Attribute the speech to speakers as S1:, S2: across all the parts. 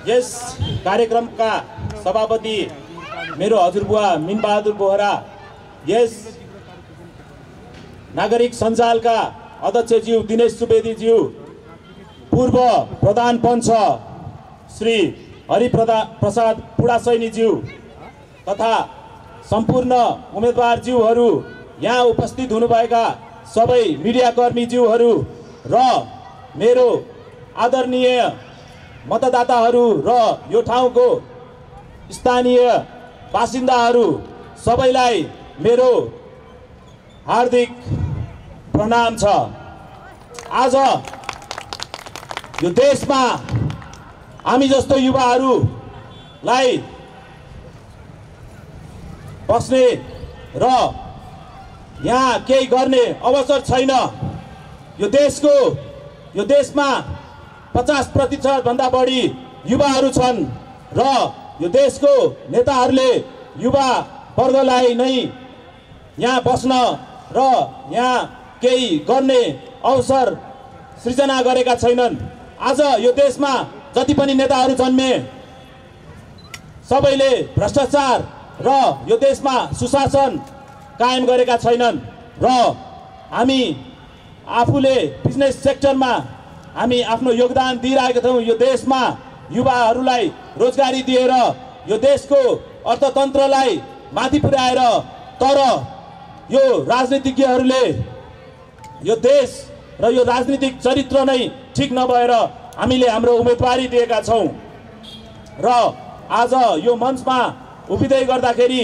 S1: यस कार्यक्रमका सभापति मेरो हजुरबुवा मिनबहादुर बोहरा, यस नागरिक सञ्जालका अध्यक्षज्यू दिनेश सुवेदीज्यू, पूर्व प्रधान पञ्च श्री हरिप्रसाद पुडासैनीज्यू तथा सम्पूर्ण उम्मेदवारज्यूहरू, यहाँ उपस्थित हुनुभएका सबै मिडियाकर्मीज्यूहरू र मेरो आदरणीय मतदाताहरू र यो ठाउँको स्थानीय बासिन्दाहरू सबैलाई मेरो हार्दिक प्रणाम छ। आज यो देशमा हामी जस्तो युवाहरूलाई बस्ने र यहाँ केही गर्ने अवसर छैन। यो देशमा 50% भन्दा बढी युवाहरू छन् र यो देशको नेताहरूले युवा वर्गलाई नै यहाँ बस्न र यहाँ केही गर्ने अवसर सृजना गरेका छैनन्। आज यो देशमा जति पनि नेताहरू जन्मे सबैले भ्रष्टाचार र यो देशमा सुशासन कायम गरेका छैनन् र हामी आफूले बिजनेस सेक्टरमा हामी आफ्नो योगदान दिइरहेका छौँ। यो देशमा युवाहरूलाई रोजगारी दिएर यो देशको अर्थतन्त्रलाई माथि पुर्याएर, तर यो राजनीतिज्ञहरूले यो देश र यो राजनीतिक चरित्र नै ठिक नभएर हामीले हाम्रो उम्मेदवारी दिएका छौँ र आज यो मञ्चमा उभिँदै गर्दाखेरि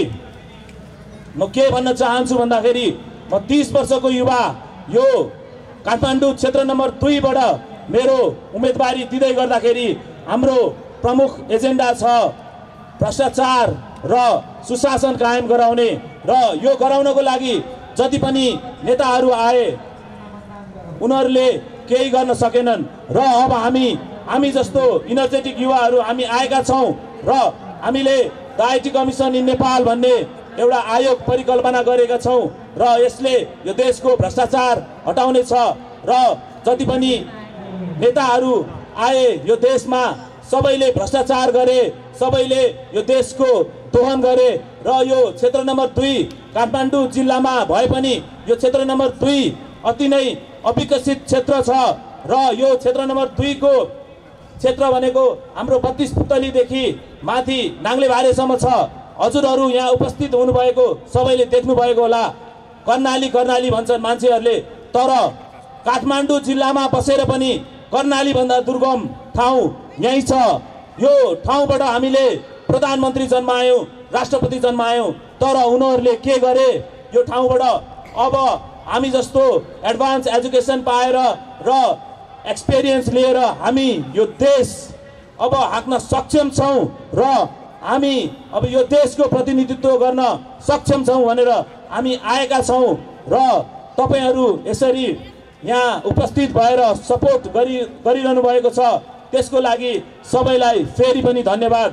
S1: म के भन्न चाहन्छु भन्दाखेरि म 30 वर्षको युवा यो काठमाडौँ क्षेत्र नम्बर 2 बाट मेरो उम्मेदवारी दिँदै गर्दाखेरि हाम्रो प्रमुख एजेन्डा छ भ्रष्टाचार र सुशासन कायम गराउने र यो गराउनको लागि जति पनि नेताहरू आए उनीहरूले केही गर्न सकेनन् र अब हामी जस्तो इनर्जेटिक युवाहरू हामी आएका छौँ र हामीले the IT commission in Nepal भन्ने एउटा आयोग परिकल्पना गरेका छौँ र यसले यो देशको भ्रष्टाचार हटाउने छ र जति पनि नेताहरू आए यो देशमा सबैले भ्रष्टाचार गरे, सबैले यो देशको दोहन गरे र यो क्षेत्र नम्बर 2 काठमाडौँ जिल्लामा भए पनि यो क्षेत्र नम्बर 2 अति नै अविकसित क्षेत्र छ र यो क्षेत्र नम्बर 2 को क्षेत्र भनेको हाम्रो 32 पुतलीदेखि माथि नाङ्लेभारेसम्म छ। हजुरहरू यहाँ उपस्थित हुनुभएको सबैले देख्नुभएको होला, कर्णाली भन्छन् मान्छेहरूले, तर काठमाडौँ जिल्लामा बसेर पनि कर्णाली भन्दा दुर्गम ठाउँ यही छ। यो ठाउँबाट हामीले प्रधानमन्त्री जन्मायौँ, राष्ट्रपति जन्मायौँ, तर उनीहरूले के गरे यो ठाउँबाट अब हामी जस्तो एडभान्स एजुकेसन पाएर र एक्सपिरियन्स लिएर हामी यो देश अब हाँक्न सक्षम छौँ र हामी अब यो देशको प्रतिनिधित्व गर्न सक्षम छौँ भनेर हामी आएका छौँ र तपाईहरू यसरी यहाँ उपस्थित भएर सपोर्ट गरिरहनु भएको छ, त्यसको लागि सबैलाई फेरि पनि धन्यवाद।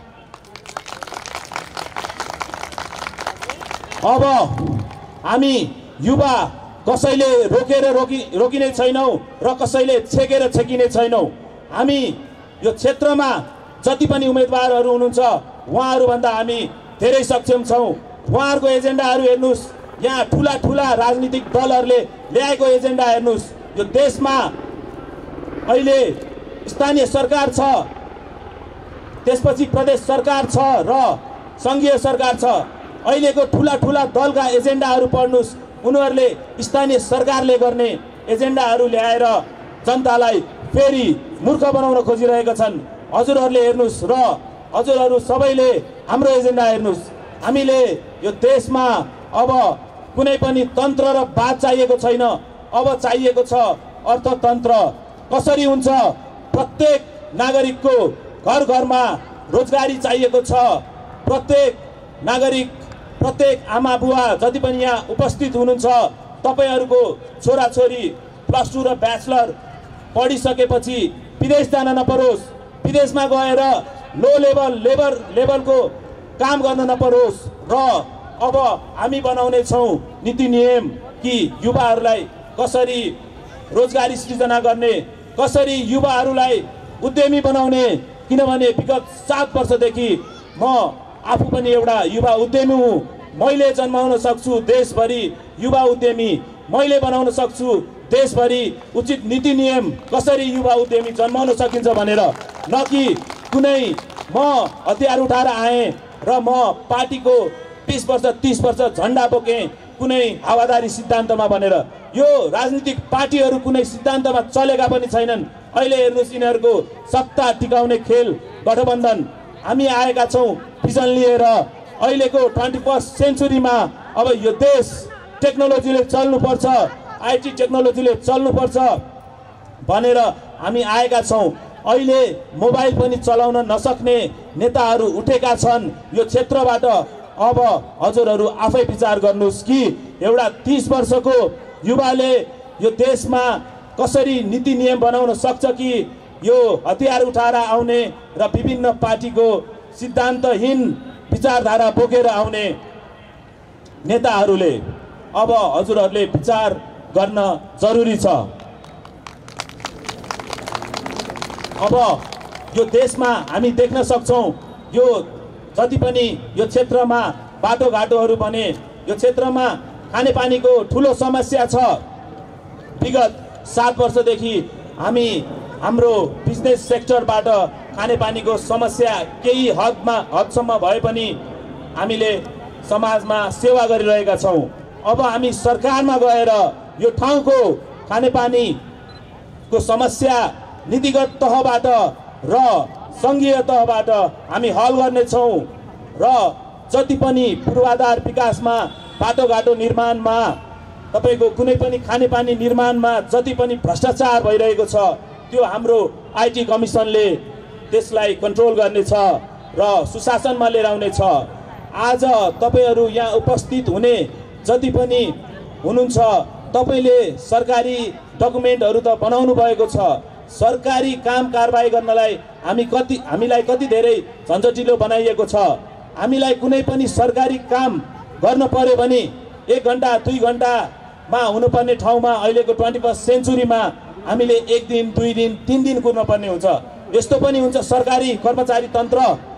S1: अब हामी युवा कसैले रोकेर रोकिने छैनौँ र कसैले छेकेर छेकिने छैनौँ। हामी यो क्षेत्रमा जति पनि उम्मेदवारहरू हुनुहुन्छ उहाँहरूभन्दा हामी धेरै सक्षम छौँ। उहाँहरूको एजेन्डाहरू हेर्नुहोस्, यहाँ ठुला राजनीतिक दलहरूले ल्याएको एजेन्डा हेर्नुहोस्। यो देशमा अहिले स्थानीय सरकार छ, त्यसपछि प्रदेश सरकार छ र सङ्घीय सरकार छ। अहिलेको ठुला दलका एजेन्डाहरू पढ्नुहोस्, उनीहरूले स्थानीय सरकारले गर्ने एजेन्डाहरू ल्याएर जनतालाई फेरि मूर्ख बनाउन खोजिरहेका छन्। हजुरहरूले हेर्नुहोस् र हजुरहरू सबैले हाम्रो एजेन्डा हेर्नुहोस्। हामीले यो देशमा अब कुनै पनि तन्त्र र बात चाहिएको छैन, अब चाहिएको छ अर्थतन्त्र। कसरी हुन्छ? प्रत्येक नागरिकको घर-घरमा रोजगारी चाहिएको छ। प्रत्येक नागरिक, प्रत्येक आमा बुवा जति पनि यहाँ उपस्थित हुनुहुन्छ, तपाईहरूको छोराछोरी +2 र ब्याचलर पढिसकेपछि विदेश जान नपरोस्, विदेशमा गएर लो लेभलको काम गर्न नपरोस् र अब हामी बनाउने छौँ नीति नियम कि युवाहरूलाई कसरी रोजगारी सृजना गर्ने, कसरी युवाहरूलाई उद्यमी बनाउने, किनभने विगत 7 वर्षदेखि म आफू पनि एउटा युवा उद्यमी हुँ। मैले जन्माउन सक्छु देशभरि युवा उद्यमी, मैले बनाउन सक्छु देशभरि उचित नीति नियम कसरी युवा उद्यमी जन्माउन सकिन्छ भनेर, न कि कुनै म हतियार उठाएर आएँ र म पार्टीको 20 वर्ष 30 वर्ष झन्डा बोकेँ कुनै हावादारी सिद्धान्तमा भनेर। यो राजनीतिक पार्टीहरू कुनै सिद्धान्तमा चलेका पनि छैनन्। अहिले हेर्नुहोस् यिनीहरूको सत्ता टिकाउने खेल गठबन्धन। हामी आएका छौँ भिजन लिएर। अहिलेको 21st सेन्चुरीमा अब यो देश टेक्नोलोजीले चल्नुपर्छ, आइटी टेक्नोलोजीले चल्नुपर्छ भनेर हामी आएका छौँ। अहिले मोबाइल पनि चलाउन नसक्ने नेताहरू उठेका छन् यो क्षेत्रबाट। अब हजुरहरू आफै विचार गर्नुहोस् कि एउटा 30 वर्षको युवाले यो देशमा कसरी नीति नियम बनाउन सक्छ कि यो हतियार उठाएर आउने र विभिन्न पार्टीको सिद्धान्तहीन विचारधारा बोकेर आउने नेताहरूले। अब हजुरहरूले विचार गर्न जरुरी छ। अब यो देशमा हामी देख्न सक्छौँ यो जति पनि यो क्षेत्रमा बाटोघाटोहरू बने, यो क्षेत्रमा खानेपानीको ठुलो समस्या छ। विगत 7 वर्षदेखि हाम्रो बिजनेस सेक्टरबाट खानेपानीको समस्या केही हदसम्म भए पनि हामीले समाजमा सेवा गरिरहेका छौँ। अब हामी सरकारमा गएर यो ठाउँको खानेपानीको समस्या नीतिगत तहबाट र सङ्घीय तहबाट हामी हल गर्नेछौँ र जति पनि पूर्वाधार विकासमा, बाटोघाटो निर्माणमा, तपाईँको कुनै पनि खानेपानी निर्माणमा जति पनि भ्रष्टाचार भइरहेको छ त्यो हाम्रो आइटी कमिसनले त्यसलाई कन्ट्रोल गर्नेछ र सुशासनमा लिएर आउनेछ। आज तपाईँहरू यहाँ उपस्थित हुने जति पनि हुनुहुन्छ तपाईँले सरकारी डकुमेन्टहरू त बनाउनु भएको छ। सरकारी काम कारबाही गर्नलाई हामीलाई कति धेरै झन्झटिलो बनाइएको छ। हामीलाई कुनै पनि सरकारी काम गर्न पर्यो भने 1 घन्टा 2 घन्टामा हुनुपर्ने ठाउँमा अहिलेको 21st सेन्चुरीमा हामीले 1 दिन 2 दिन 3 दिन कुर्न पर्ने हुन्छ। यस्तो पनि हुन्छ सरकारी कर्मचारी तन्त्र,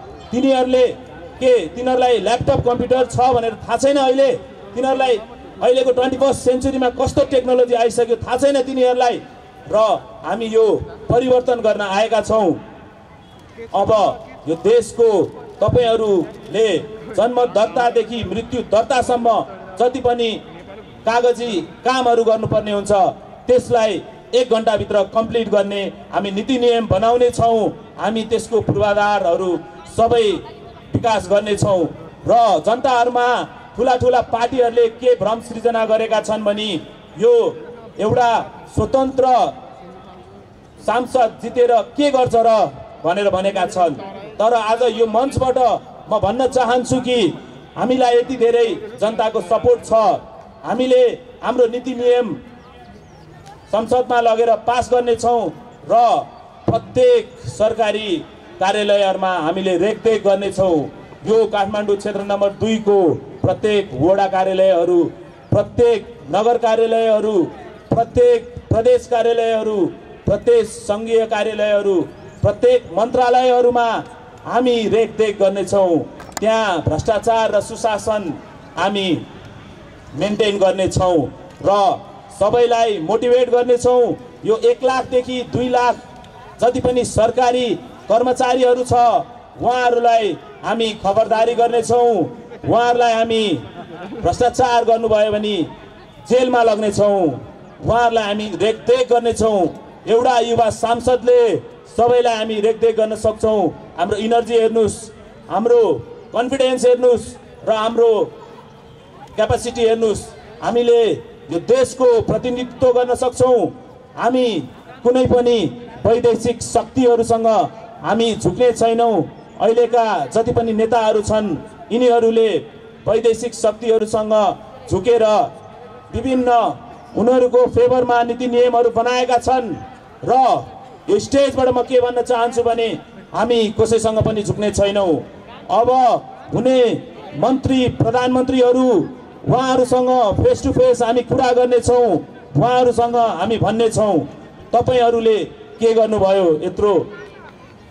S1: तिनीहरूलाई ल्यापटप कम्प्युटर छ भनेर थाहा छैन। अहिले तिनीहरूलाई अहिलेको 21st सेन्चुरीमा कस्तो टेक्नोलोजी आइसक्यो थाहा छैन तिनीहरूलाई। र हामी यो परिवर्तन गर्न आएका छौँ। अब यो देशको तपाईँहरूले जन्म दर्तादेखि मृत्यु दर्तासम्म जति पनि कागजी कामहरू गर्नुपर्ने हुन्छ त्यसलाई 1 घन्टाभित्र कम्प्लिट गर्ने हामी नीति नियम बनाउने छौँ। हामी त्यसको पूर्वाधारहरू सबै विकास गर्नेछौँ र जनताहरूमा ठुला पार्टीहरूले के भ्रम सृजना गरेका छन् भने यो एउटा स्वतन्त्र सांसद जितेर के गर्छ र भनेर भनेका छन्। तर आज यो मञ्चबाट म भन्न चाहन्छु कि हामीलाई यति धेरै जनताको सपोर्ट छ। हामीले हाम्रो नीति नियम संसदमा लगेर पास गर्नेछौँ र प्रत्येक सरकारी कार्यालयहरूमा हामीले रेखदेख गर्नेछौँ। यो काठमाडौँ क्षेत्र नम्बर 2 को प्रत्येक वडा कार्यालयहरू, प्रत्येक नगर कार्यालयहरू, प्रत्येक प्रदेश कार्यालयहरू, प्रत्येक सङ्घीय कार्यालयहरू, प्रत्येक मन्त्रालयहरूमा हामी रेखदेख गर्नेछौँ। त्यहाँ भ्रष्टाचार र सुशासन हामी मेन्टेन गर्नेछौँ र सबैलाई मोटिभेट गर्नेछौँ। यो 1 लाखदेखि 2 लाख जति पनि सरकारी कर्मचारीहरू छ उहाँहरूलाई हामी खबरदारी गर्नेछौँ। उहाँहरूलाई हामी भ्रष्टाचार गर्नुभयो भने जेलमा लग्नेछौँ। उहाँहरूलाई हामी रेखदेख गर्नेछौँ। एउटा युवा सांसदले सबैलाई हामी रेखदेख गर्न सक्छौँ। हाम्रो इनर्जी हेर्नुहोस्, हाम्रो कन्फिडेन्स हेर्नुहोस् र हाम्रो क्यापासिटी हेर्नुहोस्। हामीले यो देशको प्रतिनिधित्व गर्न सक्छौँ। हामी कुनै पनि वैदेशिक शक्तिहरूसँग हामी झुक्ने छैनौँ। अहिलेका जति पनि नेताहरू छन् यिनीहरूले वैदेशिक शक्तिहरूसँग झुकेर विभिन्न उनीहरूको फेभरमा नीति नियमहरू बनाएका छन् र यो स्टेजबाट म के भन्न चाहन्छु भने हामी कसैसँग पनि झुक्ने छैनौँ। अब हुने मन्त्री प्रधानमन्त्रीहरू उहाँहरूसँग फेस टु फेस हामी कुरा गर्नेछौँ। उहाँहरूसँग हामी भन्नेछौँ तपाईँहरूले के गर्नुभयो यत्रो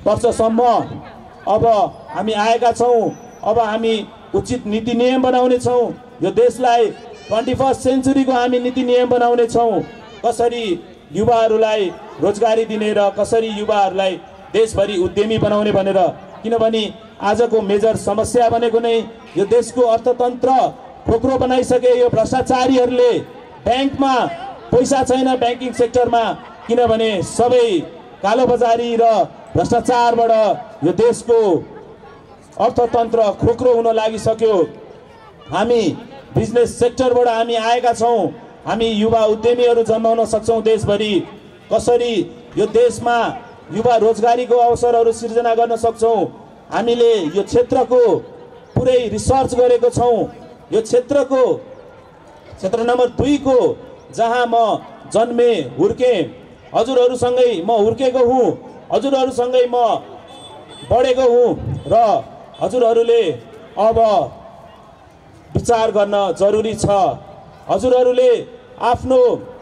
S1: वर्षसम्म अब हामी आएका छौँ। अब हामी उचित नीति नियम बनाउने छौँ। यो देशलाई 21st सेन्चुरीको हामी नीति नियम बनाउने छौँ। कसरी युवाहरूलाई रोजगारी दिने र कसरी युवाहरूलाई देशभरि उद्यमी बनाउने भनेर। किनभने आजको मेजर समस्या भनेको नै यो देशको अर्थतन्त्र खोक्रो बनाइसके यो भ्रष्टाचारीहरूले। ब्याङ्कमा पैसा छैन ब्याङ्किङ सेक्टरमा, किनभने सबै कालोबजारी र भ्रष्टाचारबाट यो देशको अर्थतन्त्र खोक्रो हुन लागिसक्यो। हामी बिजनेस सेक्टरबाट हामी आएका छौँ। हामी युवा उद्यमीहरू जन्माउन सक्छौँ देशभरि। कसरी यो देशमा युवा रोजगारीको अवसरहरू सिर्जना गर्न सक्छौँ। हामीले यो क्षेत्रको पुरै रिसर्च गरेको छौँ। यो क्षेत्र नम्बर 2 को जहाँ म जन्मे हुर्केँ, हजुरहरूसँगै म हुर्केको हुँ, हजुरहरूसँगै म बढेको हुँ र हजुरहरूले अब विचार गर्न जरुरी छ। हजुरहरूले आफ्नो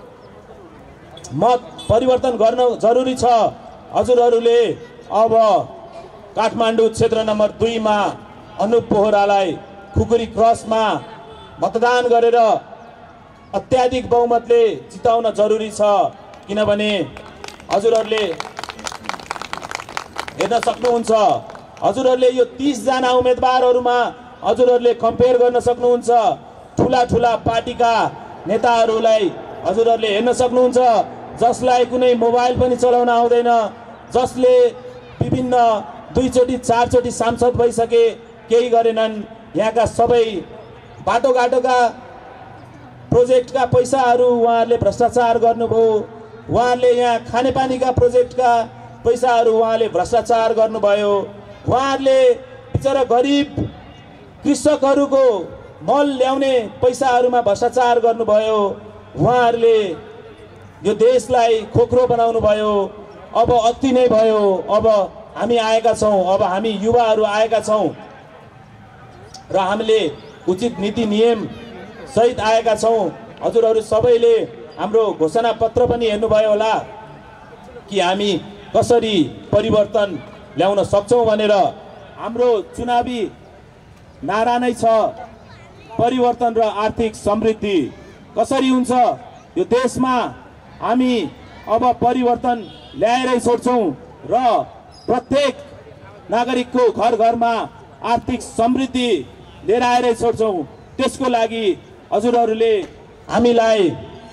S1: मत परिवर्तन गर्न जरुरी छ। हजुरहरूले अब काठमाडौँ क्षेत्र नम्बर 2 मा अनुप बोहरालाई खुकुरी क्रसमा मतदान गरेर अत्याधिक बहुमतले जिताउन जरुरी छ। किनभने हजुरहरूले हेर्न सक्नुहुन्छ, हजुरहरूले यो 30 जना उम्मेदवारहरूमा हजुरहरूले कम्पेयर गर्न सक्नुहुन्छ। ठुला ठुला पार्टीका नेताहरूलाई हजुरहरूले हेर्न सक्नुहुन्छ, जसलाई कुनै मोबाइल पनि चलाउन आउँदैन, जसले विभिन्न 2 चोटि 4 चोटि सांसद भइसके, केही गरेनन्। यहाँका सबै बाटोघाटोका प्रोजेक्टका पैसाहरू उहाँहरूले भ्रष्टाचार गर्नुभयो। उहाँहरूले यहाँ खानेपानीका प्रोजेक्टका पैसाहरू उहाँले भ्रष्टाचार गर्नुभयो। उहाँहरूले बिचरा गरिब कृषकहरूको मल ल्याउने पैसाहरूमा भ्रष्टाचार गर्नुभयो। उहाँहरूले यो देशलाई खोक्रो बनाउनु भयो। अब अति नै भयो। अब हामी आएका छौँ, अब हामी युवाहरू आएका छौँ र हामीले उचित नीति नियम सहित आएका छौँ। हजुरहरू सबैले हाम्रो घोषणा पत्र पनि हेर्नुभयो होला कि हामी कसरी परिवर्तन ल्याउन सक्छौँ भनेर। हाम्रो चुनावी नारा नै छ परिवर्तन र आर्थिक समृद्धि। कसरी हुन्छ यो देशमा हामी अब परिवर्तन ल्याएरै छोड्छौँ र प्रत्येक नागरिकको घर घरमा आर्थिक समृद्धि लिएर आएरै छोड्छौँ। त्यसको लागि हजुरहरूले हामीलाई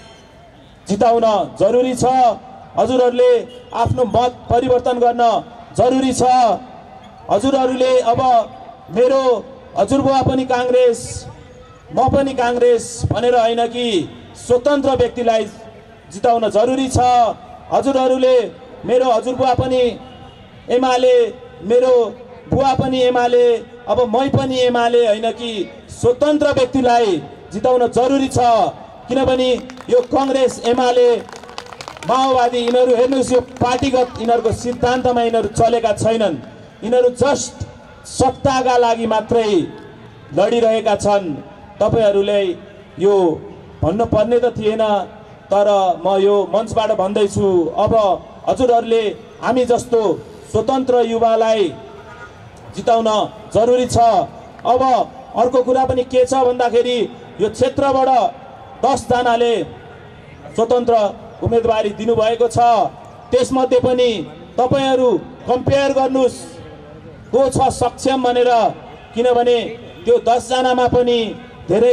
S1: जिताउन जरुरी छ। हजुरहरूले आफ्नो मत परिवर्तन गर्न जरुरी छ। हजुरहरूले अब मेरो हजुरबुवा पनि काङ्ग्रेस, म पनि काङ्ग्रेस भनेर होइन कि स्वतन्त्र व्यक्तिलाई जिताउन जरुरी छ। हजुरहरूले मेरो हजुरबुवा पनि एमाले, मेरो बुवा पनि एमाले, अब मै पनि एमाले होइन कि स्वतन्त्र व्यक्तिलाई जिताउन जरुरी छ। किनभने यो काङ्ग्रेस एमाले माओवादी यिनीहरू हेर्नुहोस्, यो पार्टीगत यिनीहरूको सिद्धान्तमा यिनीहरू चलेका छैनन्। यिनीहरू जस्ट सत्ताका लागि मात्रै लडिरहेका छन्। तपाईहरूले यो भन्नुपर्ने त थिएन, तर म यो मञ्चबाट भन्दैछु। अब हजुरहरूले हामी जस्तो स्वतन्त्र युवालाई जिताउन जरुरी छ। अब अर्को कुरा पनि के छ भन्दाखेरि यो क्षेत्रबाट 10 जनाले स्वतन्त्र उम्मेदवारी दिनुभएको छ। त्यसमध्ये पनि तपाईहरू कम्पेयर गर्नुस् को छ सक्षम भनेर। किनभने त्यो 10 जनामा पनि धेरै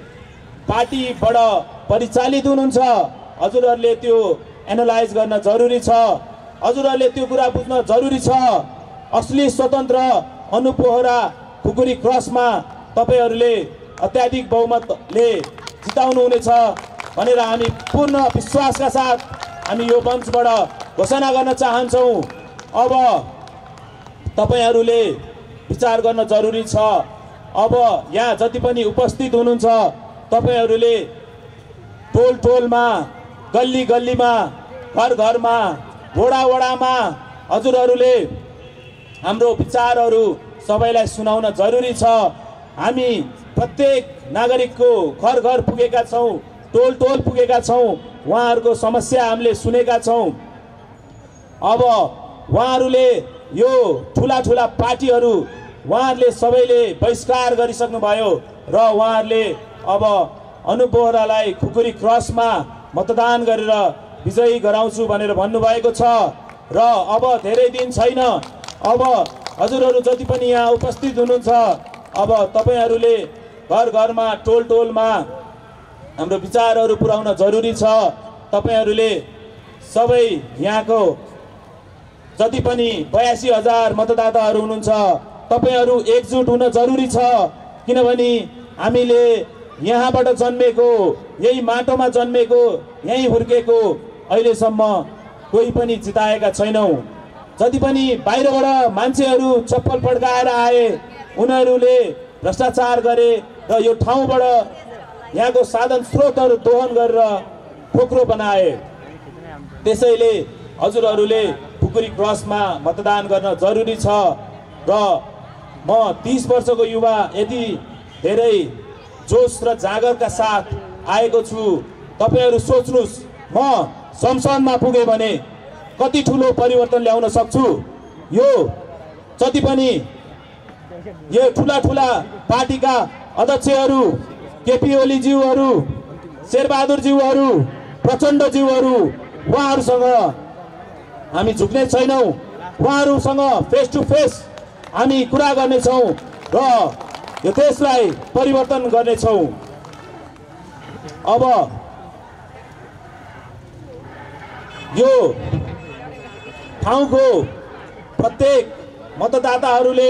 S1: पार्टीबाट परिचालित हुनुहुन्छ। हजुरहरूले त्यो एनालाइज गर्न जरुरी छ। हजुरहरूले त्यो कुरा बुझ्न जरुरी छ। असली स्वतन्त्र अनुप बोहरा खुकुरी क्रसमा तपाईहरूले अत्याधिक बहुमतले जिताउनु हुनेछ भनेर हामी पूर्ण विश्वासका साथ हामी यो मञ्चबाट घोषणा गर्न चाहन्छौँ। अब तपाईहरूले विचार गर्न जरुरी छ। अब यहाँ जति पनि उपस्थित हुनुहुन्छ तपाईहरूले टोल टोलमा, गल्ली गल्लीमा, घर घरमा, वडा वडामा हजुरहरूले हाम्रो विचारहरू सबैलाई सुनाउन जरुरी छ। हामी प्रत्येक नागरिकको घर घर पुगेका छौँ, टोल टोल पुगेका छौँ, उहाँहरूको समस्या हामीले सुनेका छौँ। अब उहाँहरूले यो ठुला ठुला पार्टीहरू उहाँहरूले सबैले बहिष्कार गरिसक्नुभयो र उहाँहरूले अब अनुप बोहरालाई खुकुरी क्रसमा मतदान गरेर विजयी गराउँछु भनेर भन्नुभएको छ र अब धेरै दिन छैन। अब हजुरहरू जति पनि यहाँ उपस्थित हुनुहुन्छ, अब तपाईहरूले घर घरमा टोल टोलमा हाम्रो विचारहरू पुर्याउन जरुरी छ। तपाईहरूले सबै यहाँको जति पनि 82,000 मतदाताहरू हुनुहुन्छ, तपाईहरू एकजुट हुन जरुरी छ। किनभने हामीले यहाँबाट जन्मेको, यही माटोमा जन्मेको, यही हुर्केको, अहिलेसम्म कोही पनि जिताएका छैनौँ। जति पनि बाहिरबाट मान्छेहरू चप्पल पड्काएर आए, उनीहरूले भ्रष्टाचार गरे र यो ठाउँबाट यहाँको साधन स्रोतहरू दोहन गरेर खोक्रो बनाए। त्यसैले हजुरहरूले खुकुरी क्रसमा मतदान गर्न जरुरी छ। र म 30 वर्षको युवा यति धेरै जोस र जागरका साथ आएको छु। तपाईहरू सोच्नुस्, म संसदमा पुगे भने कति ठुलो परिवर्तन ल्याउन सक्छु। यो जति पनि यो ठुला ठुला पार्टीका अध्यक्षहरू, केपी ओली ज्यूहरू, शेरबहादुर ज्यूहरू, प्रचण्ड ज्यूहरू, उहाँहरूसँग हामी झुक्ने छैनौँ। उहाँहरूसँग फेस टु फेस हामी कुरा गर्नेछौँ र यो देशलाई परिवर्तन गर्नेछौँ। अब यो ठाउँको प्रत्येक मतदाताहरूले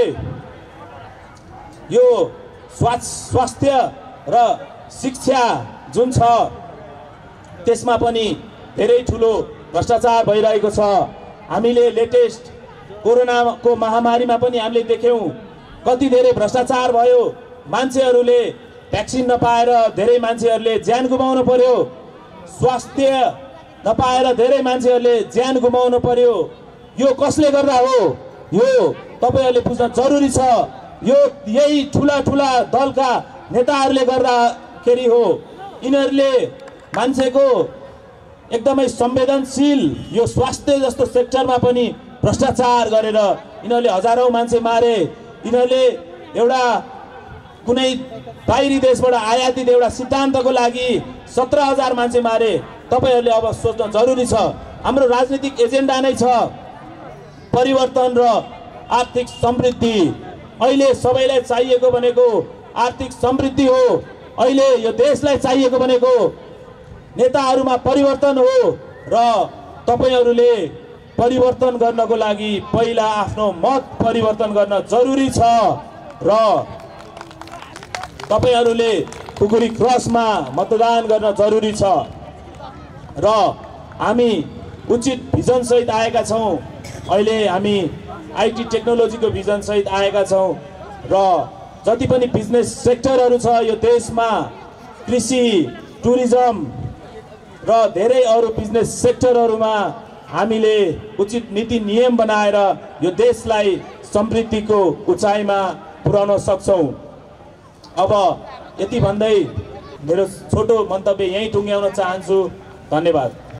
S1: यो स्वास्थ्य र शिक्षा जुन छ त्यसमा पनि धेरै ठुलो भ्रष्टाचार भइरहेको छ। हामीले लेटेस्ट कोरोनाको महामारीमा पनि हामीले देख्यौँ कति धेरै भ्रष्टाचार भयो। मान्छेहरूले भ्याक्सिन नपाएर धेरै मान्छेहरूले ज्यान गुमाउनु पर्यो। स्वास्थ्य नपाएर धेरै मान्छेहरूले ज्यान गुमाउनु पर्यो। यो कसले गर्दा हो? यो तपाईहरूले बुझ्न जरुरी छ। यो यही ठुला ठुला दलका नेताहरूले गर्दाखेरि हो। यिनीहरूले मान्छेको एकदमै संवेदनशील यो स्वास्थ्य जस्तो सेक्टरमा पनि भ्रष्टाचार गरेर यिनीहरूले हजारौं मान्छे मारे। यिनीहरूले एउटा कुनै बाहिरी देशबाट आयातित एउटा सिद्धान्तको लागि 17,000 मान्छे मारे। तपाईहरूले अब सोच्न जरुरी छ। हाम्रो राजनीतिक एजेन्डा नै छ परिवर्तन र आर्थिक समृद्धि। अहिले सबैलाई चाहिएको भनेको आर्थिक समृद्धि हो। अहिले यो देशलाई चाहिएको भनेको नेताहरूमा परिवर्तन हो र तपाईहरूले परिवर्तन गर्नको लागि पहिला आफ्नो मत परिवर्तन गर्न जरुरी छ र तपाईहरूले खुकुरी क्रसमा मतदान गर्न जरुरी छ र हामी उचित भिजन सहित आएका छौँ। अहिले हामी आईटी टेक्नोलोजीको भिजन सहित आएका छौँ र जति पनि बिजनेस सेक्टरहरू छ यो देशमा, कृषि, टुरिज्म र धेरै अरू बिजनेस सेक्टरहरूमा हामीले उचित नीति नियम बनाएर यो देशलाई समृद्धिको उचाइमा पुर्याउन सक्छौँ। अब यति भन्दै मेरो छोटो मन्तव्य यहीँ टुङ्ग्याउन चाहन्छु। धन्यवाद।